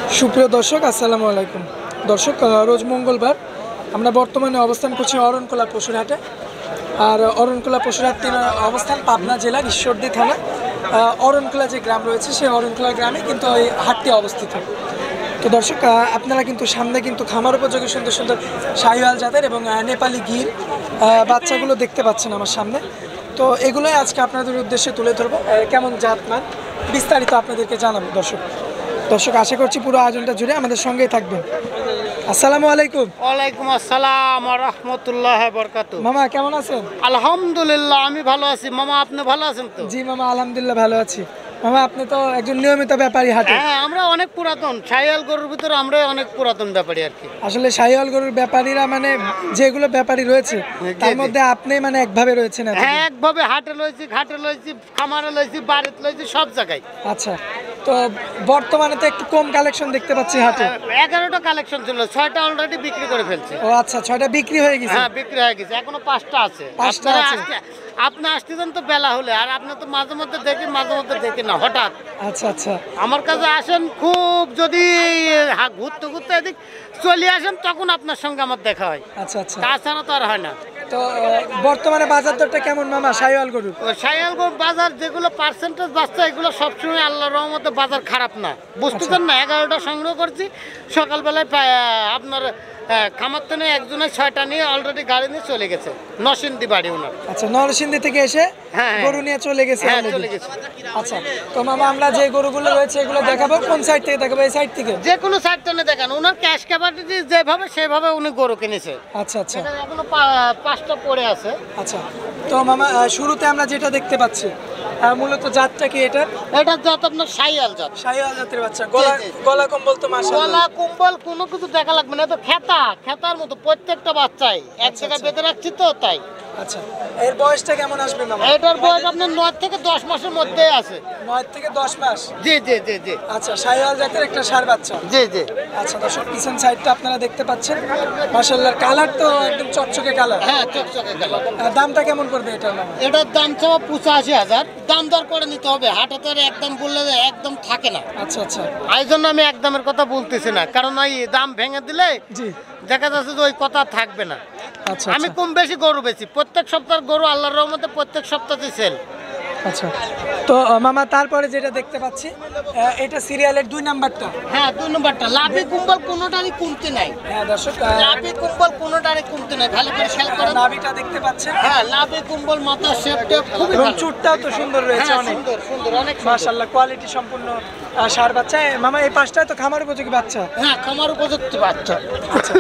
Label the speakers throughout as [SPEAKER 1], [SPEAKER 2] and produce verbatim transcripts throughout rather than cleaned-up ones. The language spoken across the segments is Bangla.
[SPEAKER 1] সুপ্রিয় দর্শক আসসালামু আলাইকুম। দর্শক, রোজ মঙ্গলবার আমরা বর্তমানে অবস্থান করছি অরণখোলা পশুরহাটে। আর অরণখোলা পশুরহাটের অবস্থান পাবনা জেলার ঈশ্বরদী থানা অরণখোলা যে গ্রাম রয়েছে সেই অরণখোলা গ্রামে কিন্তু ওই হাটটি অবস্থিত। তো দর্শক, আপনারা কিন্তু সামনে কিন্তু খামার উপযোগী সুন্দর সুন্দর শাহিওয়াল জাতের এবং নেপালি গির বাচ্চাগুলো দেখতে পাচ্ছেন আমার সামনে। তো এগুলোই আজকে আপনাদের উদ্দেশ্যে তুলে ধরবো, কেমন জাতমান বিস্তারিত আপনাদেরকে জানাবো। দর্শক দর্শক আশা করছি পুরো আয়োজনটা জুড়ে আমাদের সঙ্গেই থাকবেন। আসসালামু আলাইকুম।
[SPEAKER 2] ওয়ালাইকুম আসসালাম ওয়া রাহমাতুল্লাহি ওয়া বারাকাতুহু।
[SPEAKER 1] মামা কেমন আছেন?
[SPEAKER 2] আলহামদুলিল্লাহ, আমি ভালো আছি। মামা আপনি ভালো আছেন তো?
[SPEAKER 1] জি মামা, আলহামদুলিল্লাহ ভালো আছি। মামা আপনি তো একজন নিয়মিত ব্যাপারী হাটে।
[SPEAKER 2] হ্যাঁ, আমরা অনেক পুরাতন শাহিওয়াল গরুর ভিতরে আমরা অনেক পুরাতন ব্যাপারী আর কি।
[SPEAKER 1] আসলে শাহিওয়াল গরুর ব্যাপারীরা মানে যেগুলো ব্যাপারী রয়েছে তার মধ্যে আপনি মানে একভাবে রয়েছেন।
[SPEAKER 2] হ্যাঁ, একভাবে হাটে লইছি, ঘাটে লইছি, খামারে লইছি, বাড়িতে লইছি, সব জায়গায়।
[SPEAKER 1] আচ্ছা, তো বর্তমানে তো একটু কম কালেকশন দেখতে পাচ্ছি হাটে।
[SPEAKER 2] এগারোটা কালেকশন ছিল, ছয়টা অলরেডি বিক্রি করে ফেলছে।
[SPEAKER 1] ও আচ্ছা, ছয়টা বিক্রি হয়ে গেছে।
[SPEAKER 2] হ্যাঁ, বিক্রি হয়ে গেছে, এখনো পাঁচটা আছে।
[SPEAKER 1] পাঁচটা আছে।
[SPEAKER 2] আপনি আসতেছেন তো বেলা হলে, আর আপনি তো মাঝে মধ্যে দেখি মাঝে মধ্যে দেখি না হঠাৎ।
[SPEAKER 1] আচ্ছা আচ্ছা,
[SPEAKER 2] আমার কাছে আসেন খুব, যদি ঘুরতে ঘুরতে এদিক চলে আসেন তখন আপনার সঙ্গে আমার দেখা হয়।
[SPEAKER 1] আচ্ছা আচ্ছা,
[SPEAKER 2] তাছাড়া তো আর হয় না।
[SPEAKER 1] তো বর্তমানে বাজার দরটা কেমন মামা শাহিওয়াল গরুর?
[SPEAKER 2] শাহিওয়াল গরুর বাজার যেগুলো পার্সেন্টেজ বাচ্চা, এগুলো সবসময় আল্লাহর রহমতে বাজার খারাপ না, বুঝতেছেন না। এগারোটা সংগ্রহ করছি সকালবেলায়, আপনার খামার থেকে একজনের ছয়টা নিয়ে অলরেডি গাড়ি নিয়ে চলে গেছে নরসিংদী বাড়ি ওনার।
[SPEAKER 1] আচ্ছা, নরসিংদী থেকে এসে গরু নিয়ে চলে গেছে।
[SPEAKER 2] হ্যাঁ, চলে গেছে।
[SPEAKER 1] আচ্ছা, তো মামা আমরা যে গরুগুলো রয়েছে এগুলো দেখাবো কোন সাইড থেকে দেখাবো? এই সাইড থেকে?
[SPEAKER 2] যে কোনো সাইড থেকে দেখান, ওনার ক্যাশ ক্যাপাসিটি যেভাবে সেভাবে উনি গরু কিনেছে।
[SPEAKER 1] আচ্ছা আচ্ছা,
[SPEAKER 2] এখনো পাঁচটা পড়ে আছে।
[SPEAKER 1] আচ্ছা, তো মামা শুরুতে আমরা যেটা দেখতে পাচ্ছি মূলত জাতটা কি এটা?
[SPEAKER 2] এটা জাত আপনার শাহিওয়াল জাত।
[SPEAKER 1] শাহিওয়াল জাতের বাচ্চা। গলা গলা কম্বল তো মাশাআল্লাহ।
[SPEAKER 2] গলা কম্বল কোনো কিছু দেখা লাগবে না, তো খেতা খেতার মতো প্রত্যেকটা বাচ্চাই এক জায়গায় বেঁধে রাখছি তো তাই।
[SPEAKER 1] আচ্ছা, এর বয়সটা কেমন আসবে মামা?
[SPEAKER 2] এটার বয়স আপনার নয় থেকে দশ মাসের মধ্যে আছে।
[SPEAKER 1] নয় থেকে দশ মাস?
[SPEAKER 2] জি জি জি জি।
[SPEAKER 1] আচ্ছা, শাহিওয়াল জাতের একটা ষাঁড় বাচ্চা।
[SPEAKER 2] জি জি।
[SPEAKER 1] আচ্ছা দর্শক, পিছন সাইডটা আপনারা দেখতে পাচ্ছেন মাশাআল্লাহ, কালার তো একদম চকচকে কালার।
[SPEAKER 2] হ্যাঁ, চকচকে কালার।
[SPEAKER 1] দামটা কেমন পড়বে এটার মামা?
[SPEAKER 2] এটার দাম চাওয়া পঁচাশি হাজার, দাম দর করে নিতে হবে। হাটে তো একদম বললে একদম থাকে না।
[SPEAKER 1] আচ্ছা আচ্ছা,
[SPEAKER 2] এই জন্য আমি একদমের কথা বলতেছি না, কারণ ওই দাম ভেঙে দিলে
[SPEAKER 1] জি
[SPEAKER 2] দেখা যাচ্ছে যে ওই কথা থাকবে না।
[SPEAKER 1] আচ্ছা,
[SPEAKER 2] আমি কম বেশি গরু বেশি, প্রত্যেক সপ্তাহের গরু আল্লাহর রহমতে প্রত্যেক সপ্তাহে সেল।
[SPEAKER 1] আচ্ছা, তো মামা তারপরে যেটা দেখতে পাচ্ছি এটা সিরিয়ালের দুই নাম্বারটা।
[SPEAKER 2] হ্যাঁ, দুই নম্বরটা লাভি কুম্বল কোনোটারই কমতে নাই।
[SPEAKER 1] হ্যাঁ দর্শক,
[SPEAKER 2] লাভি কুম্বল কোনোটারই কমতে নাই, ভালো করে খেয়াল করেন।
[SPEAKER 1] নাভিটা দেখতে পাচ্ছেন?
[SPEAKER 2] হ্যাঁ, লাভি কুম্বল, মাথা শেপটা খুবই
[SPEAKER 1] এবং
[SPEAKER 2] ভালো।
[SPEAKER 1] চুটটাও তো সুন্দর রয়েছে,
[SPEAKER 2] হ্যাঁ,
[SPEAKER 1] অনেক
[SPEAKER 2] সুন্দর সুন্দর, অনেক
[SPEAKER 1] মাশাআল্লাহ, কোয়ালিটি সম্পূর্ণ ষাঁড় বাচ্চা। মামা এই পাঁচটায় তো খামার উপযোগী বাচ্চা।
[SPEAKER 2] হ্যাঁ, খামার উপযুক্ত বাচ্চা।
[SPEAKER 1] আচ্ছা,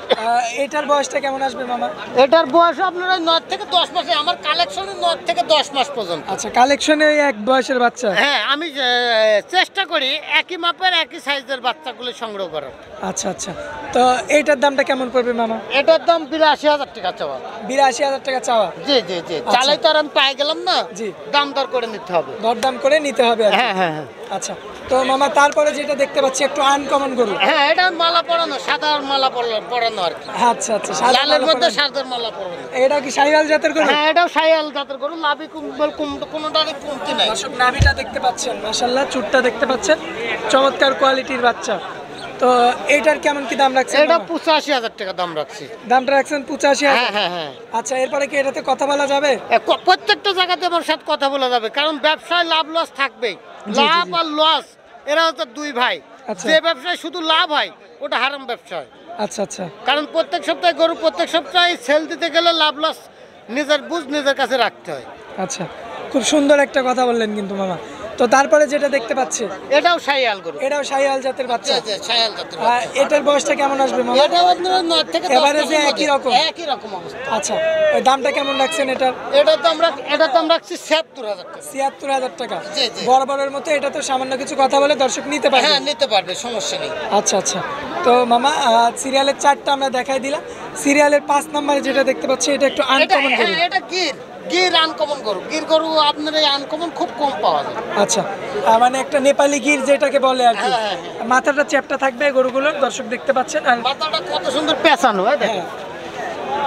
[SPEAKER 1] এটার বয়সটা কেমন আসবে মামা?
[SPEAKER 2] এটার বয়স আপনারা নয় থেকে দশ মাসে, আমার কালেকশনে নয় থেকে দশ মাস পর্যন্ত।
[SPEAKER 1] আচ্ছা, কালেকশনে এক বয়সের বাচ্চা।
[SPEAKER 2] হ্যাঁ, আমি আহ, চেষ্টা করি একই মাপের একই সাইজের বাচ্চাগুলো সংগ্রহ করার।
[SPEAKER 1] আচ্ছা আচ্ছা, তো এইটার দামটা কেমন পড়বে মামা?
[SPEAKER 2] এটার দাম বিরাশি হাজার টাকা চাওয়া।
[SPEAKER 1] বিরাশি হাজার টাকা চাওয়া?
[SPEAKER 2] জি জি জি। চালাই তো আর আমি পাই গেলাম না,
[SPEAKER 1] জি,
[SPEAKER 2] দাম দর করে নিতে হবে।
[SPEAKER 1] দরদাম করে নিতে হবে আর কি।
[SPEAKER 2] হ্যাঁ হ্যাঁ হ্যাঁ।
[SPEAKER 1] আচ্ছা, তো মামা তারপরে যেটা দেখতে পাচ্ছি একটু আনকমন গরু।
[SPEAKER 2] হ্যাঁ, এটা মালা পরানো, সাদা মালা পরানো- পরানো আর কি।
[SPEAKER 1] আচ্ছা আচ্ছা, সাদা
[SPEAKER 2] লালের
[SPEAKER 1] মালা
[SPEAKER 2] মধ্যে
[SPEAKER 1] পরানো।
[SPEAKER 2] সাদার মালা পরানো।
[SPEAKER 1] এটা কি শাহিওয়াল জাতের গরু?
[SPEAKER 2] হ্যাঁ, এটাও শাহিওয়াল জাতের গরু। লাভি কুম্বল কুম- কোনোটারই কমতি নাই।
[SPEAKER 1] দর্শক, নাভিটা দেখতে পাচ্ছেন মাশাআল্লাহ, চুটটা দেখতে পাচ্ছেন, চমৎকার কোয়ালিটির বাচ্চা। তো এইটার কেমন কি দাম রাখছেন?
[SPEAKER 2] এটা পঁচাশি হাজার টাকা দাম রাখছি।
[SPEAKER 1] দামটা রাখছেন পঁচাশি
[SPEAKER 2] হ্যাঁ
[SPEAKER 1] হাজার?
[SPEAKER 2] হ্যাঁ হ্যাঁ।
[SPEAKER 1] আচ্ছা, এরপরে কি এটাতে কথা বলা যাবে?
[SPEAKER 2] এ, ক- প্রত্যেকটা জায়গাতে আমার সাথে কথা বলা যাবে, কারণ ব্যবসায় লাভ লস থাকবেই।
[SPEAKER 1] জি,
[SPEAKER 2] লাভ
[SPEAKER 1] জি।
[SPEAKER 2] আর লস এরা হচ্ছে দুই ভাই।
[SPEAKER 1] আচ্ছা।
[SPEAKER 2] যে ব্যবসায় শুধু লাভ হয় ওটা হারাম ব্যবসায়।
[SPEAKER 1] আচ্ছা আচ্ছা,
[SPEAKER 2] কারণ প্রত্যেক সপ্তাহে গরু প্রত্যেক সপ্তাহে সেল দিতে গেলে লাভ লস নিজের বুঝ নিজের কাছে রাখতে হয়।
[SPEAKER 1] আচ্ছা, খুব সুন্দর একটা কথা বললেন কিন্তু মামা। তো তারপরে যেটা দেখতে পাচ্ছি
[SPEAKER 2] এটাও শাহিওয়াল গরু।
[SPEAKER 1] এটাও শাহিওয়াল জাতের বাচ্চা।
[SPEAKER 2] জি, জি, শাহিওয়াল জাতের
[SPEAKER 1] আহ,
[SPEAKER 2] বাচ্চা।
[SPEAKER 1] এটার বয়সটা কেমন আসবে মামা?
[SPEAKER 2] এটাও আপনার নয় থেকে দশ
[SPEAKER 1] Average এ
[SPEAKER 2] মাসের
[SPEAKER 1] একই
[SPEAKER 2] মধ্যে।
[SPEAKER 1] রকম?
[SPEAKER 2] একই রকম অবস্থা।
[SPEAKER 1] আচ্ছা, ওই দামটা কেমন রাখছেন এটার?
[SPEAKER 2] এটা তো আমরা এটা তো আমরা রাখছি ছিয়াত্তর হাজার টাকা।
[SPEAKER 1] ছিয়াত্তর হাজার টাকা?
[SPEAKER 2] জি, জি।
[SPEAKER 1] বরাবরের মতো এটা তো সামান্য কিছু কথা বলে দর্শক নিতে পারবে।
[SPEAKER 2] হ্যাঁ, নিতে পারবে, সমস্যা নেই।
[SPEAKER 1] আচ্ছা আচ্ছা, তো মামা আহ, সিরিয়ালের চারটা আমরা দেখাই দিলাম। সিরিয়ালের পাঁচ নম্বরে যেটা দেখতে পাচ্ছি এটা একটু
[SPEAKER 2] এটা
[SPEAKER 1] আনকমন গরু।
[SPEAKER 2] হ্যাঁ, এটা গির গির আনকমন গরু। গির গরু আপনার এই আনকমন খুব কম পাওয়া যায়।
[SPEAKER 1] আচ্ছা, আহ, মানে একটা নেপালি গির যেটাকে বলে আর কি।
[SPEAKER 2] হ্যাঁ, হ্যাঁ, হ্যাঁ।
[SPEAKER 1] মাথাটা চ্যাপটা থাকবে গরুগুলোর, দর্শক দেখতে পাচ্ছেন। আর
[SPEAKER 2] মাথাটা কত সুন্দর পেঁচানো, এই দেখেন।
[SPEAKER 1] হ্যাঁ,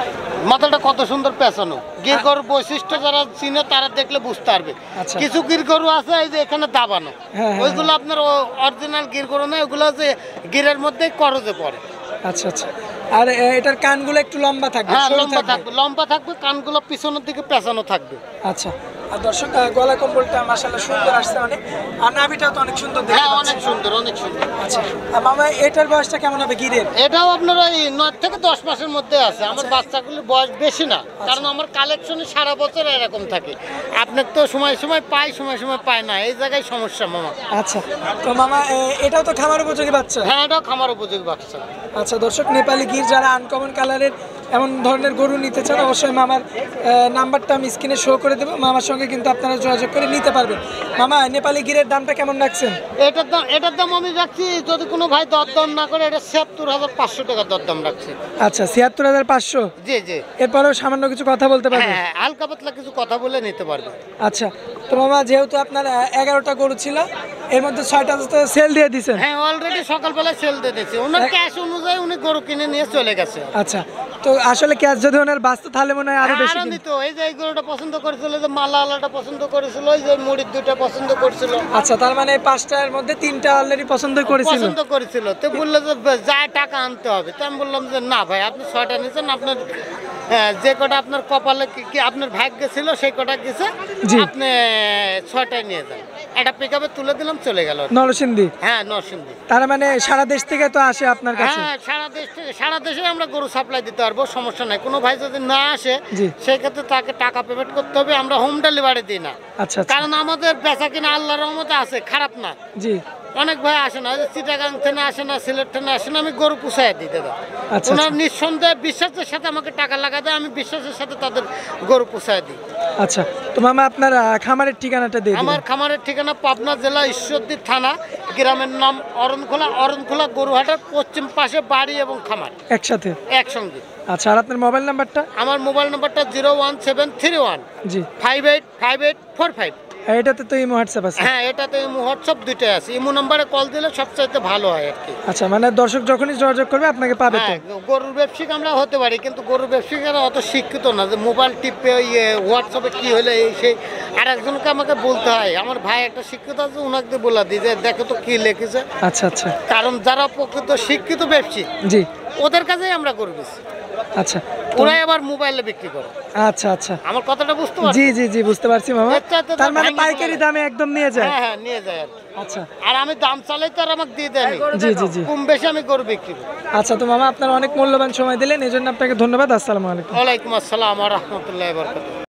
[SPEAKER 2] মাথাটা কত সুন্দর পেঁচানো। গির গরুর বৈশিষ্ট্য যারা চিনে তারা দেখলে বুঝতে পারবে।
[SPEAKER 1] আচ্ছা।
[SPEAKER 2] কিছু গির গরু আছে এই যে এখানে দাবানো,
[SPEAKER 1] হ্যাঁ, হ্যাঁ,
[SPEAKER 2] ওইগুলো আপনার অরিজিনাল গির গরু নয়, ওগুলো যে গিরের মধ্যে করজে পড়ে।
[SPEAKER 1] আচ্ছা আচ্ছা। আর এ, এটার কানগুলো একটু লম্বা থাকবে,
[SPEAKER 2] হ্যাঁ
[SPEAKER 1] সরু
[SPEAKER 2] লম্বা
[SPEAKER 1] থাকবে।
[SPEAKER 2] থাকবে, লম্বা থাকবে, কানগুলো পিছনের দিকে পেঁচানো থাকবে।
[SPEAKER 1] আচ্ছা। আর দর্শক আহ, গলা কম্বলটা মাশাআল্লাহ সুন্দর আসছে অনেক, আর নাভিটাও তো অনেক সুন্দর দেখতে
[SPEAKER 2] হ্যাঁ
[SPEAKER 1] পাচ্ছি।
[SPEAKER 2] অনেক সুন্দর, অনেক সুন্দর।
[SPEAKER 1] আচ্ছা। আর মামা এটার বয়সটা কেমন হবে গিরের?
[SPEAKER 2] এটাও আপনার ওই নয় থেকে দশ মাসের মধ্যে আছে। আমার বাচ্চাগুলির বয়স বেশি না, কারণ আমার কালেকশনে সারা বছর এরকম থাকে। আপনার তো সময় সময় পাই, সময় সময় পায় না, এই জায়গায় সমস্যা মামা।
[SPEAKER 1] আচ্ছা। তো মামা এ, এটাও তো খামার উপযোগী বাচ্চা?
[SPEAKER 2] হ্যাঁ এটাও খামার উপযোগী বাচ্চা।
[SPEAKER 1] আচ্ছা দর্শক, নেপালি গির যারা আনকমন কালারের এমন ধরনের গরু নিতে চান অবশ্যই মামার আহ, নাম্বারটা আমি স্ক্রিনে শো করে দেবো, মামার সঙ্গে কিন্তু আপনারা যোগাযোগ করে নিতে পারবেন। মামা নেপালি গিরের দামটা কেমন রাখছেন?
[SPEAKER 2] এটার দাম এটার দাম আমি রাখছি, যদি কোনো ভাই দরদাম না করে, এটা ছিয়াত্তর হাজার পাঁচশো টাকা দরদাম রাখছি।
[SPEAKER 1] আচ্ছা, ছিয়াত্তর হাজার পাঁচশো।
[SPEAKER 2] জি জি।
[SPEAKER 1] এরপরেও সামান্য কিছু কথা বলতে পারবেন?
[SPEAKER 2] হ্যাঁ হালকা পাতলা কিছু কথা বলে নিতে পারবে।
[SPEAKER 1] আচ্ছা। তো মামা যেহেতু আপনার আহ, এগারোটা গরু ছিল, এর মধ্যে ছয়টা তো সেল দিয়ে দিয়েছেন।
[SPEAKER 2] হ্যাঁ অলরেডি সকালবেলা সেল দিয়ে দিয়েছি, ওনার ক্যাশ অনুযায়ী উনি গরু কিনে নিয়ে চলে গেছে।
[SPEAKER 1] আচ্ছা। তো আসলে ক্যাশ যদি ওনার বাঁচতো তাহলে মনে হয় আরো বেশি
[SPEAKER 2] আরো
[SPEAKER 1] কিনতো।
[SPEAKER 2] নিত, এই যে এই গরুটা পছন্দ করেছিল, যে মালা আলাটা পছন্দ করেছিল, ওই যে মুড়ির দুটা পছন্দ করেছিল।
[SPEAKER 1] আচ্ছা, তার মানে এই পাঁচটার মধ্যে তিনটা অলরেডি পছন্দ করেছিল।
[SPEAKER 2] পছন্দ করেছিল, তো বললো যে বে- যা টাকা আনতে হবে। তো আমি বললাম যে না ভাই, আপনি ছয়টা নিয়েছেন, আপনার হ্যাঁ, যে কটা আপনার কপালে কি কি আপনার ভাগ্যে ছিল সেই কটা গেছে,
[SPEAKER 1] জি।
[SPEAKER 2] আপনি ছয়টায় নিয়ে যান। একটা পিক আপে তুলে দিলাম, চলে গেল।
[SPEAKER 1] নরসিংদী।
[SPEAKER 2] হ্যাঁ নরসিংদী।
[SPEAKER 1] তার মানে সারা দেশ থেকে তো আসে আপনার কাছে?
[SPEAKER 2] হ্যাঁ সারা দেশ থেকে, সারা দেশে আমরা গরু সাপ্লাই দিতে পারবো, সমস্যা নাই। কোনো ভাই যদি না আসে
[SPEAKER 1] জি।
[SPEAKER 2] সেই ক্ষেত্রে তাকে টাকা পেমেন্ট করতে হবে, আমরা হোম ডেলিভারি দিই না।
[SPEAKER 1] আচ্ছা আচ্ছা।
[SPEAKER 2] কারণ আমাদের বেচা কিনা আল্লাহর রহমতে আছে, খারাপ না।
[SPEAKER 1] জি।
[SPEAKER 2] অনেক ভাই আসে না, ওই যে চিটাগাং থেকে আসে না, সিলেট থেকে আসে না, আমি গরু পুষাই দিই দাদা।
[SPEAKER 1] আচ্ছা,
[SPEAKER 2] ওনার
[SPEAKER 1] আচ্ছা।
[SPEAKER 2] নিঃসন্দেহে বিশ্বাসের সাথে আমাকে টাকা লাগা দেয়, আমি বিশ্বাসের সাথে তাদের গরু পুষাই দিই।
[SPEAKER 1] আচ্ছা। তো মামা আপনার আহ, খামারের ঠিকানাটা দিয়ে দিন।
[SPEAKER 2] আমার খামারের ঠিকানা পাবনা জেলা ঈশ্বরদী থানা, গ্রামের নাম অরণখোলা। অরণখোলা গরুহাটার পশ্চিম পাশে বাড়ি এবং খামার
[SPEAKER 1] একসাথে?
[SPEAKER 2] একসঙ্গে।
[SPEAKER 1] আচ্ছা। আর আপনার মোবাইল নাম্বারটা?
[SPEAKER 2] আমার মোবাইল নাম্বারটা zero one seven three one
[SPEAKER 1] জি।
[SPEAKER 2] Five eight five eight four five.
[SPEAKER 1] এটাতে তো ইমো হোয়াটসঅ্যাপ আছে?
[SPEAKER 2] হ্যাঁ এটাতে ইমো হোয়াটসঅ্যাপ দুইটাই আছে। ইমো নাম্বারে কল দিলে সবচাইতে ভালো হয় আর কি।
[SPEAKER 1] আচ্ছা, মানে দর্শক যখনই যোগাযোগ করবে আপনাকে পাবে তো?
[SPEAKER 2] হ্যাঁ গরুর ব্যবসায়িক আমরা হতে পারি, কিন্তু গরুর ব্যবসায়িকরা অত শিক্ষিত না, যে মোবাইল টিপে ইয়ে হোয়াটসঅ্যাপে কী হলে এই সেই। আর একজনকে আমাকে বলতে হয়, আমার ভাই একটা শিক্ষিত আছে, ওনাকে বলে দিই যে দেখো তো কী লিখেছে।
[SPEAKER 1] আচ্ছা আচ্ছা।
[SPEAKER 2] কারণ যারা প্রকৃত শিক্ষিত ব্যবসায়ী
[SPEAKER 1] জি।
[SPEAKER 2] ওদের কাছেই আমরা গরু বেশি,
[SPEAKER 1] আচ্ছা। তো-
[SPEAKER 2] ওরাই আবার মোবাইলে বিক্রি করে।
[SPEAKER 1] আচ্ছা আচ্ছা।
[SPEAKER 2] আমার কথাটা বুঝতে পারছি?
[SPEAKER 1] জি জি জি, বুঝতে পারছি মামা।
[SPEAKER 2] এর চাইতে তো
[SPEAKER 1] তার মানে
[SPEAKER 2] ভাঙিয়ে
[SPEAKER 1] পাইকারি
[SPEAKER 2] বলা
[SPEAKER 1] দামে একদম নিয়ে যায়?
[SPEAKER 2] হ্যাঁ হ্যাঁ নিয়ে যায় আর কি।
[SPEAKER 1] আচ্ছা।
[SPEAKER 2] আর আমি দাম চালাই তো আর আমাকে দিয়ে দেয়
[SPEAKER 1] জি জি জি।
[SPEAKER 2] কম বেশি আমি গরু বিক্রি করি।
[SPEAKER 1] আচ্ছা। তো মামা আপনার অনেক মূল্যবান সময় দিলেন, এই জন্য আপনাকে ধন্যবাদ। আসসালামু আলাইকুম।
[SPEAKER 2] ওয়ালাইকুম আসসালাম ওয়া রাহমাতুল্লাহি ওয়া বারাকাতুহু।